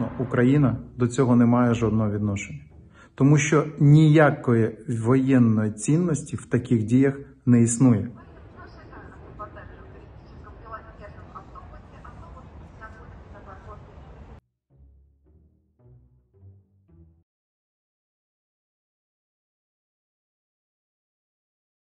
абсолютно Україна до цього не має жодного відношення. Тому що ніякої воєнної цінності в таких діях не існує.